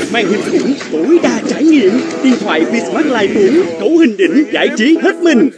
màn hình khủng, tối đa trải nghiệm, điện thoại Vsmart Lite 4, cấu hình đỉnh, giải trí hết mình.